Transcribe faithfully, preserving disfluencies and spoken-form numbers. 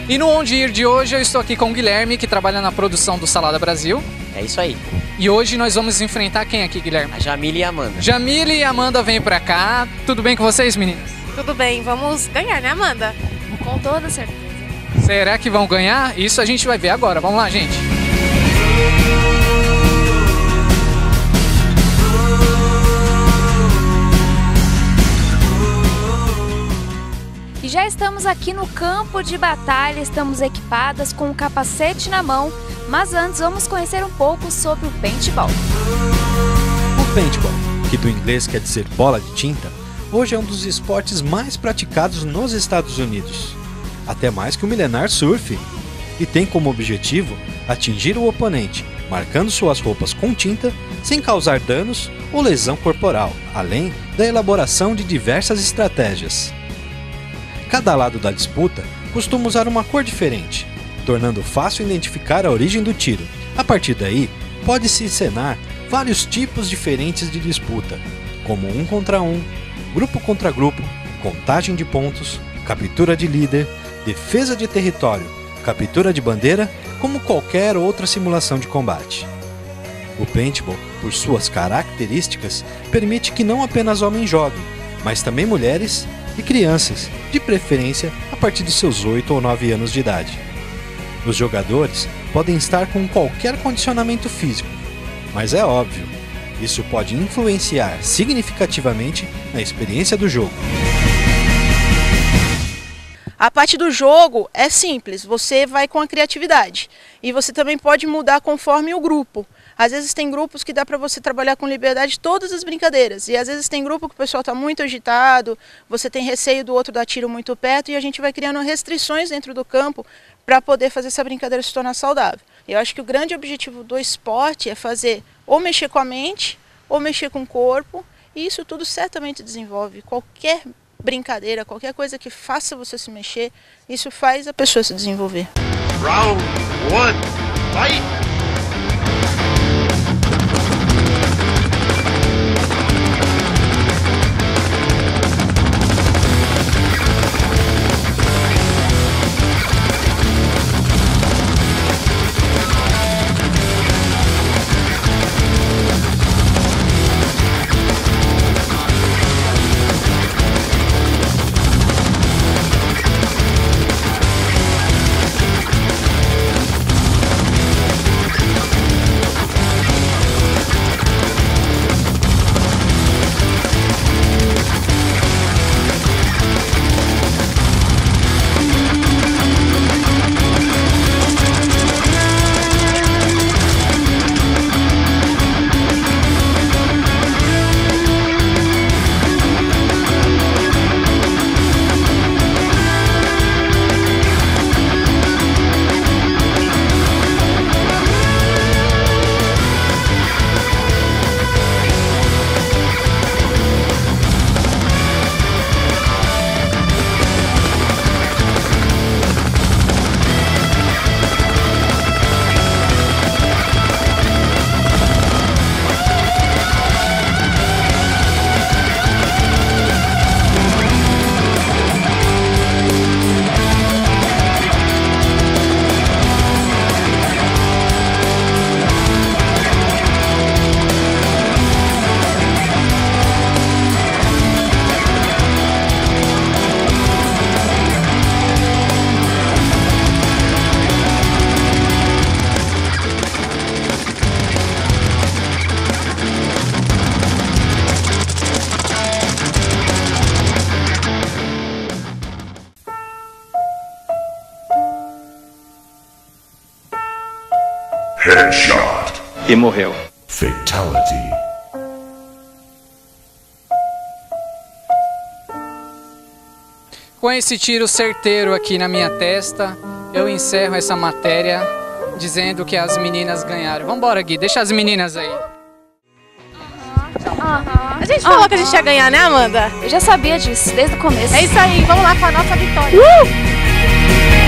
E no Onde Ir de hoje eu estou aqui com o Guilherme, que trabalha na produção do Salada Brasil. É isso aí. E hoje nós vamos enfrentar quem aqui, Guilherme? A Jamile e a Amanda. Jamile e Amanda vêm pra cá. Tudo bem com vocês, meninas? Tudo bem, vamos ganhar, né, Amanda? Com toda certeza. Será que vão ganhar? Isso a gente vai ver agora. Vamos lá, gente. E já estamos aqui no campo de batalha, estamos equipadas com o capacete na mão, mas antes vamos conhecer um pouco sobre o paintball. O paintball, que do inglês quer dizer bola de tinta, hoje é um dos esportes mais praticados nos Estados Unidos, até mais que o milenar surf, e tem como objetivo atingir o oponente, marcando suas roupas com tinta sem causar danos ou lesão corporal, além da elaboração de diversas estratégias. Cada lado da disputa costuma usar uma cor diferente, tornando fácil identificar a origem do tiro. A partir daí, pode-se encenar vários tipos diferentes de disputa, como um contra um, grupo contra grupo, contagem de pontos, captura de líder, defesa de território, captura de bandeira, como qualquer outra simulação de combate. O paintball, por suas características, permite que não apenas homens joguem, mas também mulheres e crianças, de preferência a partir de seus oito ou nove anos de idade. Os jogadores podem estar com qualquer condicionamento físico, mas é óbvio, isso pode influenciar significativamente na experiência do jogo. A parte do jogo é simples, você vai com a criatividade e você também pode mudar conforme o grupo. Às vezes tem grupos que dá para você trabalhar com liberdade todas as brincadeiras. E às vezes tem grupo que o pessoal está muito agitado, você tem receio do outro dar tiro muito perto e a gente vai criando restrições dentro do campo para poder fazer essa brincadeira se tornar saudável. Eu acho que o grande objetivo do esporte é fazer ou mexer com a mente ou mexer com o corpo, e isso tudo certamente desenvolve. Qualquer brincadeira, qualquer coisa que faça você se mexer, isso faz a pessoa se desenvolver. Round one, fight! Headshot. E morreu. Fatality. Com esse tiro certeiro aqui na minha testa, eu encerro essa matéria dizendo que as meninas ganharam. Vambora, Gui, deixa as meninas aí. A gente falou que a gente ia ganhar, né, Amanda? Eu já sabia disso, desde o começo. É isso aí, vamos lá com a nossa vitória. Uh!